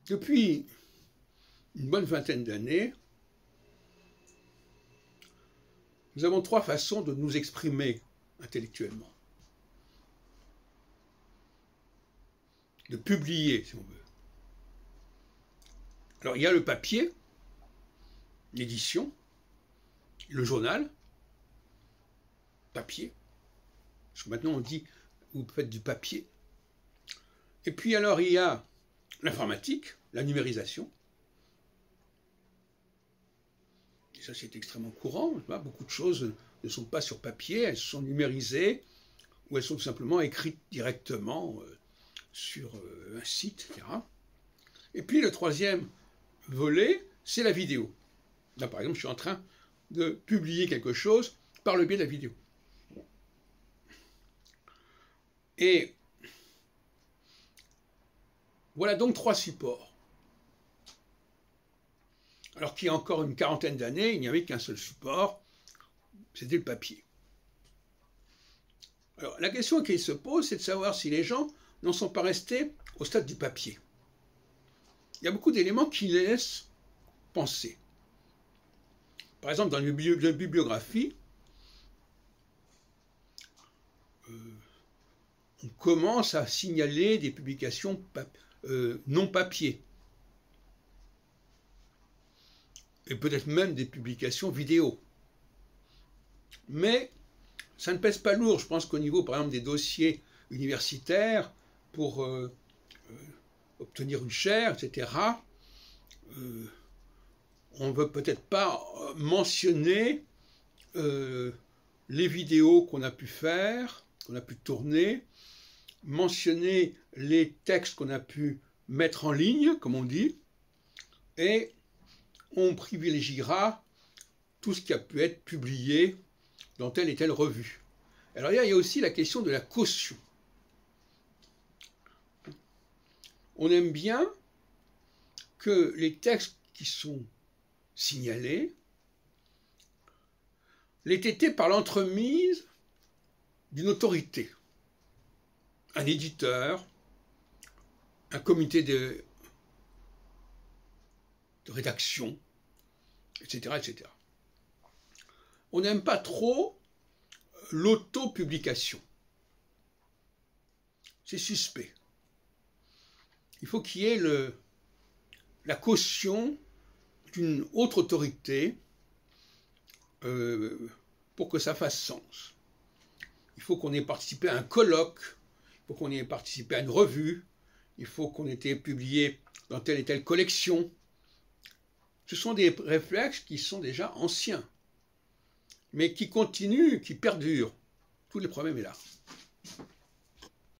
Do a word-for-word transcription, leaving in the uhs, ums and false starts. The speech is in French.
Depuis une bonne vingtaine d'années, nous avons trois façons de nous exprimer intellectuellement. De publier, si on veut. Alors, il y a le papier, l'édition, le journal, papier. Parce que maintenant, on dit, vous faites du papier. Et puis, alors, il y a l'informatique, la numérisation. Et ça, c'est extrêmement courant. Beaucoup de choses ne sont pas sur papier, elles sont numérisées, ou elles sont tout simplement écrites directement sur un site, et cetera. Et puis, le troisième volet, c'est la vidéo. Là, par exemple, je suis en train de publier quelque chose par le biais de la vidéo. Et voilà donc trois supports. Alors qu'il y a encore une quarantaine d'années, il n'y avait qu'un seul support, c'était le papier. Alors la question qui se pose, c'est de savoir si les gens n'en sont pas restés au stade du papier. Il y a beaucoup d'éléments qui les laissent penser. Par exemple, dans la bibliographie, euh, on commence à signaler des publications pap euh, non papier. Et peut-être même des publications vidéo. Mais ça ne pèse pas lourd. Je pense qu'au niveau, par exemple, des dossiers universitaires, pour euh, euh, obtenir une chaire, et cetera, euh, on ne veut peut-être pas mentionner euh, les vidéos qu'on a pu faire, qu'on a pu tourner, mentionner les textes qu'on a pu mettre en ligne, comme on dit, et on privilégiera tout ce qui a pu être publié dans telle et telle revue. Alors il y a aussi la question de la caution. On aime bien que les textes qui sont signalés l'aient été par l'entremise d'une autorité, un éditeur, un comité de, de rédaction, et cetera, et cetera. On n'aime pas trop l'auto-publication. C'est suspect. Il faut qu'il y ait le, la caution d'une autre autorité euh, pour que ça fasse sens. Il faut qu'on ait participé à un colloque, il faut qu'on ait participé à une revue, il faut qu'on ait été publié dans telle et telle collection. Ce sont des réflexes qui sont déjà anciens, mais qui continuent, qui perdurent. Tout le problème est là.